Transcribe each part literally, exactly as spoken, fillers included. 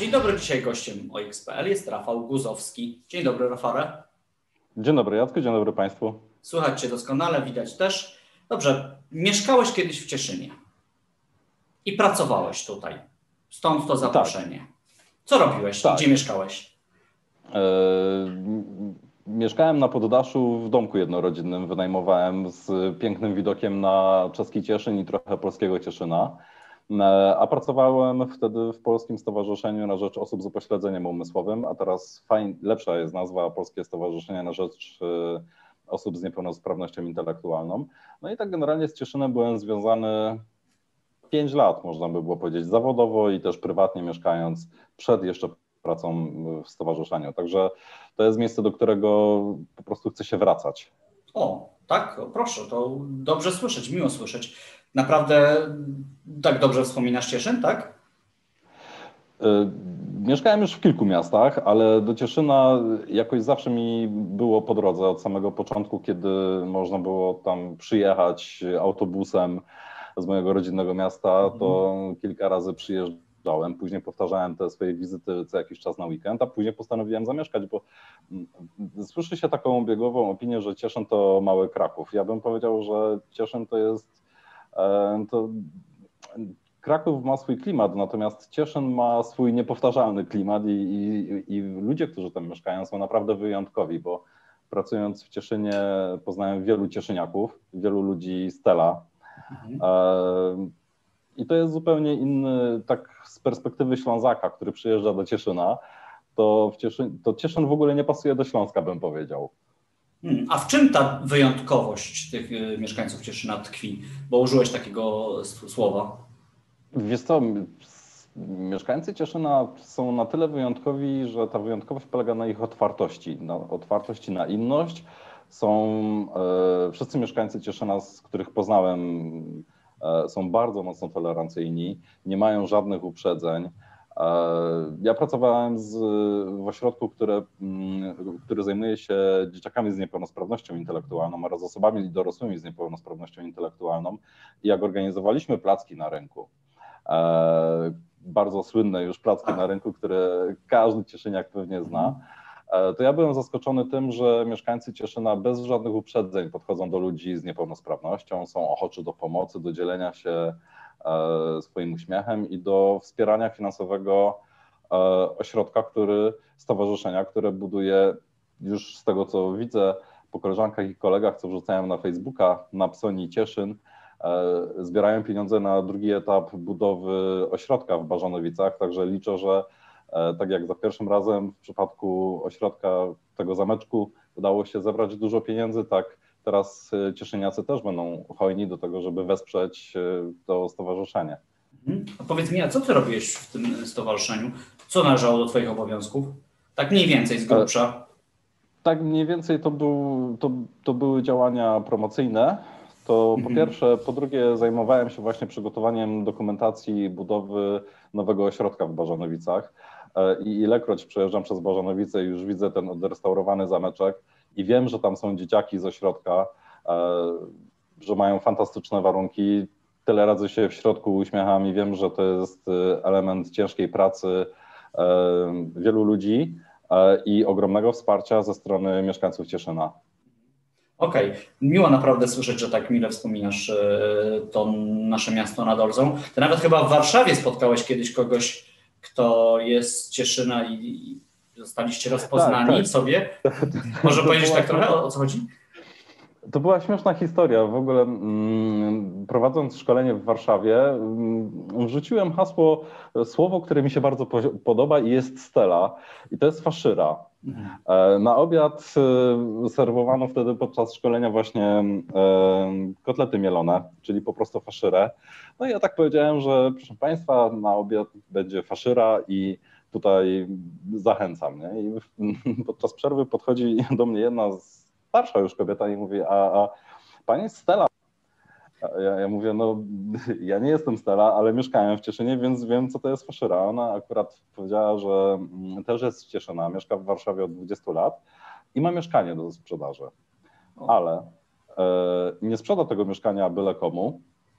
Dzień dobry, dzisiaj gościem O X kropka P L jest Rafał Guzowski. Dzień dobry, Rafale. Dzień dobry, Jacku, dzień dobry Państwu. Słychać Cię doskonale, widać też. Dobrze, mieszkałeś kiedyś w Cieszynie i pracowałeś tutaj, stąd to zaproszenie. Tak. Co robiłeś? Tak. Gdzie mieszkałeś? E, mieszkałem na poddaszu w domku jednorodzinnym, wynajmowałem z pięknym widokiem na czeski Cieszyn i trochę polskiego Cieszyna. A pracowałem wtedy w Polskim Stowarzyszeniu na Rzecz Osób z Upośledzeniem Umysłowym, a teraz fajn, lepsza jest nazwa Polskie Stowarzyszenie na Rzecz Osób z Niepełnosprawnością Intelektualną. No i tak generalnie z Cieszynem byłem związany pięć lat, można by było powiedzieć, zawodowo i też prywatnie mieszkając przed jeszcze pracą w stowarzyszeniu. Także to jest miejsce, do którego po prostu chcę się wracać. O, tak? O, proszę, to dobrze słyszeć, miło słyszeć. Naprawdę tak dobrze wspominasz Cieszyn, tak? Mieszkałem już w kilku miastach, ale do Cieszyna jakoś zawsze mi było po drodze od samego początku, kiedy można było tam przyjechać autobusem z mojego rodzinnego miasta, to kilka razy przyjeżdżałem. Później powtarzałem te swoje wizyty co jakiś czas na weekend, a później postanowiłem zamieszkać, bo słyszy się taką biegową opinię, że Cieszyn to mały Kraków. Ja bym powiedział, że Cieszyn to jest to Kraków ma swój klimat, natomiast Cieszyn ma swój niepowtarzalny klimat i, i, i ludzie, którzy tam mieszkają, są naprawdę wyjątkowi, bo pracując w Cieszynie poznałem wielu cieszyniaków, wielu ludzi z Tela. Mhm. E, I to jest zupełnie inny, tak z perspektywy Ślązaka, który przyjeżdża do Cieszyna, to, w Cieszyn, to Cieszyn w ogóle nie pasuje do Śląska, bym powiedział. Hmm, a w czym ta wyjątkowość tych y, mieszkańców Cieszyna tkwi? Bo użyłeś takiego słowa. Wiesz co, mieszkańcy Cieszyna są na tyle wyjątkowi, że ta wyjątkowość polega na ich otwartości, na otwartości na inność. Są e, wszyscy mieszkańcy Cieszyna, z których poznałem, e, są bardzo mocno tolerancyjni, nie mają żadnych uprzedzeń. Ja pracowałem z, w ośrodku, które, który zajmuje się dzieciakami z niepełnosprawnością intelektualną oraz osobami dorosłymi z niepełnosprawnością intelektualną. I jak organizowaliśmy placki na rynku, e, bardzo słynne już placki na rynku, które każdy cieszyniak pewnie zna, e, to ja byłem zaskoczony tym, że mieszkańcy Cieszyna bez żadnych uprzedzeń podchodzą do ludzi z niepełnosprawnością, są ochoczy do pomocy, do dzielenia się swoim uśmiechem i do wspierania finansowego ośrodka, który, stowarzyszenia, które buduje, już z tego co widzę po koleżankach i kolegach, co wrzucają na Facebooka, na Psoni Cieszyn, zbierają pieniądze na drugi etap budowy ośrodka w Bażanowicach, także liczę, że tak jak za pierwszym razem w przypadku ośrodka tego zameczku udało się zebrać dużo pieniędzy, tak teraz cieszyniacy też będą hojni do tego, żeby wesprzeć to stowarzyszenie. A powiedz mi, a co ty robiłeś w tym stowarzyszeniu? Co należało do twoich obowiązków? Tak mniej więcej z grubsza. Tak mniej więcej to, był, to, to były działania promocyjne. To po mhm. pierwsze, po drugie zajmowałem się właśnie przygotowaniem dokumentacji budowy nowego ośrodka w Bażanowicach. I ilekroć przejeżdżam przez Bażanowice i już widzę ten odrestaurowany zameczek, i wiem, że tam są dzieciaki z ośrodka, że mają fantastyczne warunki. Tyle razy się w środku uśmiecham i wiem, że to jest element ciężkiej pracy wielu ludzi i ogromnego wsparcia ze strony mieszkańców Cieszyna. Okej, okay. Miło naprawdę słyszeć, że tak mile wspominasz to nasze miasto nad Olzą. Ty nawet chyba w Warszawie spotkałeś kiedyś kogoś, kto jest z Cieszyna i zostaliście rozpoznani tak, tak. sobie. Może powiedzieć tak trochę, o, o co chodzi? To była śmieszna historia. W ogóle mm, prowadząc szkolenie w Warszawie, mm, wrzuciłem hasło, słowo, które mi się bardzo po, podoba i jest Stella. I to jest faszyra. Mhm. E, na obiad e, serwowano wtedy podczas szkolenia właśnie e, kotlety mielone, czyli po prostu faszyrę. No i ja tak powiedziałem, że proszę Państwa, na obiad będzie faszyra i tutaj zachęcam. Nie? I podczas przerwy podchodzi do mnie jedna starsza już kobieta i mówi, a, a pani jest Stella. Ja, ja mówię, no ja nie jestem Stella, ale mieszkałem w Cieszynie, więc wiem, co to jest faszyra. Ona akurat powiedziała, że też jest z Cieszyna, mieszka w Warszawie od dwudziestu lat i ma mieszkanie do sprzedaży. Ale e, nie sprzeda tego mieszkania byle komu,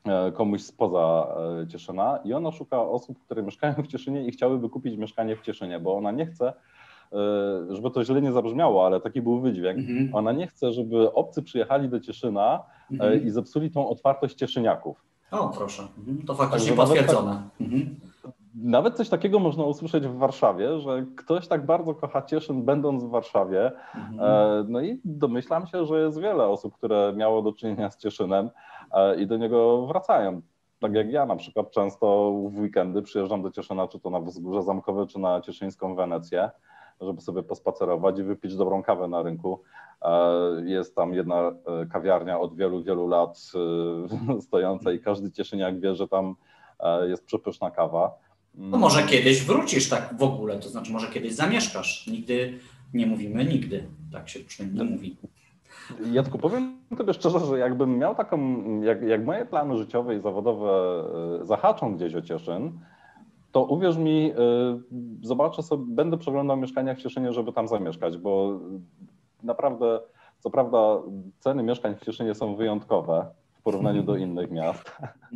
komuś spoza Cieszyna i ona szuka osób, które mieszkają w Cieszynie i chciałyby kupić mieszkanie w Cieszynie, bo ona nie chce, żeby to źle nie zabrzmiało, ale taki był wydźwięk, Mhm. ona nie chce, żeby obcy przyjechali do Cieszyna Mhm. i zepsuli tą otwartość cieszyniaków. O, proszę. Mhm. To faktycznie Także potwierdzone. Nawet, tak, mhm. nawet coś takiego można usłyszeć w Warszawie, że ktoś tak bardzo kocha Cieszyn, będąc w Warszawie. Mhm. No i domyślam się, że jest wiele osób, które miało do czynienia z Cieszynem i do niego wracają. Tak jak ja na przykład często w weekendy przyjeżdżam do Cieszyna, czy to na Wzgórze Zamkowe, czy na cieszyńską Wenecję, żeby sobie pospacerować i wypić dobrą kawę na rynku. Jest tam jedna kawiarnia od wielu, wielu lat stojąca i każdy cieszyniak wie, że tam jest przepyszna kawa. No może kiedyś wrócisz tak w ogóle, to znaczy może kiedyś zamieszkasz. Nigdy nie mówimy nigdy, tak się przynajmniej mówi. Jacku, powiem tobie szczerze, że jakbym miał taką, jak, jak moje plany życiowe i zawodowe zahaczą gdzieś o Cieszyn, to uwierz mi, zobaczę sobie, będę przeglądał mieszkania w Cieszynie, żeby tam zamieszkać, bo naprawdę, co prawda ceny mieszkań w Cieszynie są wyjątkowe w porównaniu do innych miast,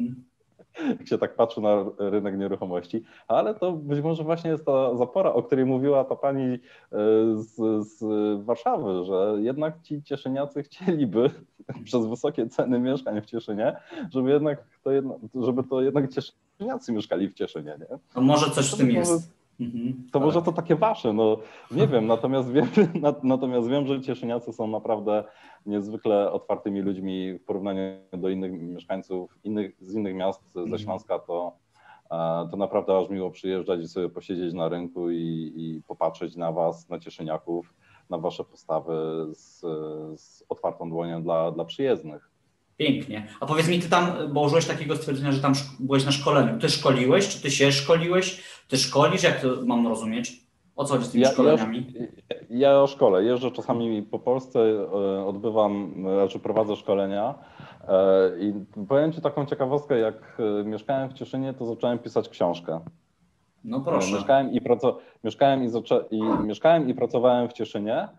jak się tak patrzy na rynek nieruchomości, ale to być może właśnie jest ta zapora, o której mówiła ta pani z, z Warszawy, że jednak ci cieszyniacy chcieliby przez wysokie ceny mieszkań w Cieszynie, żeby jednak to, jedna, żeby to jednak cieszyniacy mieszkali w Cieszynie, nie? To może coś to w tym może, jest. Mhm, to tak. może to takie wasze, no nie wiem, natomiast wiem, natomiast wiem, że cieszyniacy są naprawdę niezwykle otwartymi ludźmi w porównaniu do innych mieszkańców innych, z innych miast ze Śląska, to, to naprawdę aż miło przyjeżdżać i sobie posiedzieć na rynku i, i popatrzeć na was, na cieszyniaków, na wasze postawy z, z otwartą dłonią dla, dla przyjezdnych. Pięknie. A powiedz mi, ty tam, bo użyłeś takiego stwierdzenia, że tam byłeś na szkoleniu. Ty szkoliłeś, czy ty się szkoliłeś? Ty szkolisz? Jak to mam rozumieć? O co chodzi z tymi ja, szkoleniami? Ja, ja o szkole. Jeżdżę czasami po Polsce, odbywam, znaczy prowadzę szkolenia i powiem ci taką ciekawostkę, jak mieszkałem w Cieszynie, to zacząłem pisać książkę. No proszę. Mieszkałem i, praco, mieszkałem i, zaczę, i, mieszkałem i pracowałem w Cieszynie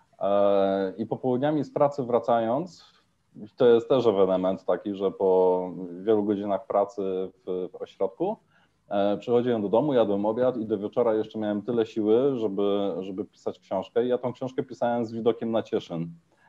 i popołudniami z pracy wracając, to jest też ewenement taki, że po wielu godzinach pracy w, w ośrodku przychodziłem do domu, jadłem obiad i do wieczora jeszcze miałem tyle siły, żeby, żeby pisać książkę. I ja tą książkę pisałem z widokiem na Cieszyn.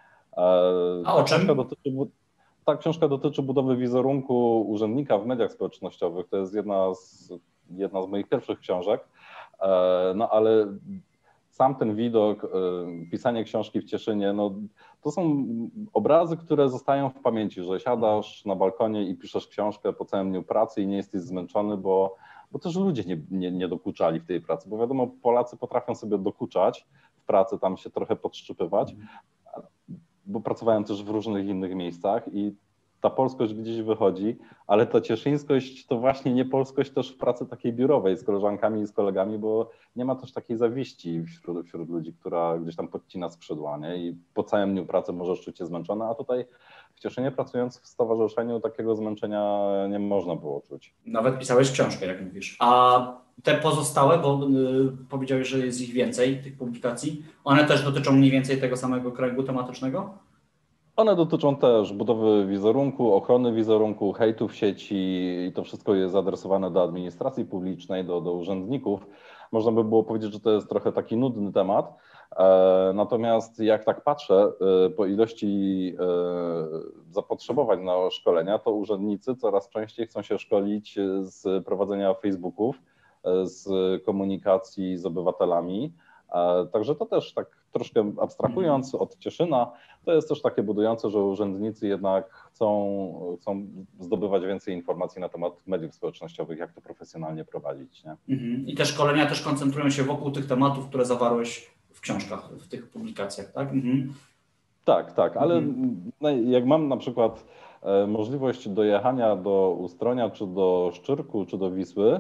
A o czym? Dotyczy, ta książka dotyczy budowy wizerunku urzędnika w mediach społecznościowych. To jest jedna z, jedna z moich pierwszych książek. No ale sam ten widok, pisanie książki w Cieszynie, no, to są obrazy, które zostają w pamięci, że siadasz na balkonie i piszesz książkę po całym dniu pracy i nie jesteś zmęczony, bo, bo też ludzie nie, nie, nie dokuczali w tej pracy, bo wiadomo, Polacy potrafią sobie dokuczać w pracy, tam się trochę podszczypywać, bo pracowałem też w różnych innych miejscach i ta polskość gdzieś wychodzi, ale ta cieszyńskość to właśnie nie polskość też w pracy takiej biurowej z koleżankami i z kolegami, bo nie ma też takiej zawiści wśród, wśród ludzi, która gdzieś tam podcina skrzydła, nie? I po całym dniu pracy możesz czuć się zmęczona, a tutaj w Cieszynie pracując w stowarzyszeniu takiego zmęczenia nie można było czuć. Nawet pisałeś książkę, jak mówisz. A te pozostałe, bo y, powiedziałeś, że jest ich więcej, tych publikacji, one też dotyczą mniej więcej tego samego kręgu tematycznego? One dotyczą też budowy wizerunku, ochrony wizerunku, hejtu w sieci i to wszystko jest zaadresowane do administracji publicznej, do, do urzędników. Można by było powiedzieć, że to jest trochę taki nudny temat, natomiast jak tak patrzę po ilości zapotrzebowań na szkolenia, to urzędnicy coraz częściej chcą się szkolić z prowadzenia Facebooków, z komunikacji z obywatelami. Także to też tak troszkę abstrahując od Cieszyna, to jest też takie budujące, że urzędnicy jednak chcą, chcą zdobywać więcej informacji na temat mediów społecznościowych, jak to profesjonalnie prowadzić. Nie? I te szkolenia też koncentrują się wokół tych tematów, które zawarłeś w książkach, w tych publikacjach, tak? Mhm. Tak, tak, ale mhm. jak mam na przykład możliwość dojechania do Ustronia, czy do Szczyrku, czy do Wisły,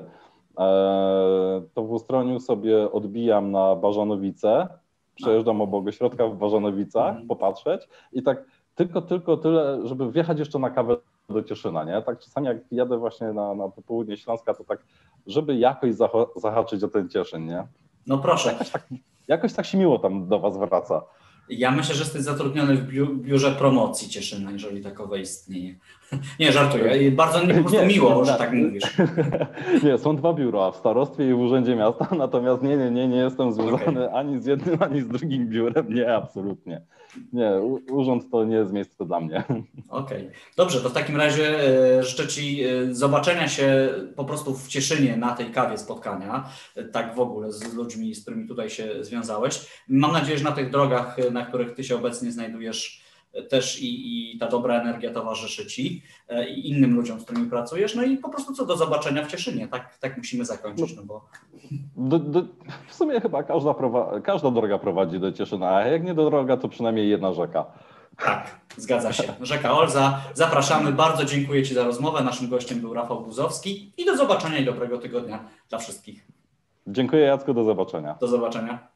to w Ustroniu sobie odbijam na Bażanowice, przejeżdżam obok ośrodka w Bażanowicach, popatrzeć i tak tylko, tylko tyle, żeby wjechać jeszcze na kawę do Cieszyna, nie? Tak czasami jak jadę właśnie na, na popołudnie Śląska, to tak, żeby jakoś zahaczyć o ten Cieszyn, nie? No proszę. Jakoś tak, jakoś tak się miło tam do was wraca. Ja myślę, że jesteś zatrudniony w biu- biurze promocji Cieszyna, jeżeli takowe istnieje. Nie, żartuję. Bardzo mi po prostu Nie, miło, nie, że nie. tak mówisz. Nie, są dwa biura, w starostwie i w urzędzie miasta, natomiast nie, nie, nie, nie jestem związany Okej. ani z jednym, ani z drugim biurem, nie, absolutnie. Nie, u- urząd to nie jest miejsce dla mnie. Okej. Dobrze, to w takim razie e, życzę Ci e, zobaczenia się po prostu w Cieszynie na tej kawie spotkania, e, tak w ogóle z ludźmi, z którymi tutaj się związałeś. Mam nadzieję, że na tych drogach, e, na których Ty się obecnie znajdujesz, e, też i, i ta dobra energia towarzyszy Ci e, i innym ludziom, z którymi pracujesz. No i po prostu co do zobaczenia w Cieszynie. Tak, tak musimy zakończyć, no bo Do, do, w sumie chyba każda, prowa- każda droga prowadzi do Cieszyna, a jak nie do droga, to przynajmniej jedna rzeka. tak, zgadza się. Rzeka Olza, zapraszamy. Bardzo dziękuję Ci za rozmowę. Naszym gościem był Rafał Guzowski i do zobaczenia i dobrego tygodnia dla wszystkich. Dziękuję, Jacku, do zobaczenia. Do zobaczenia.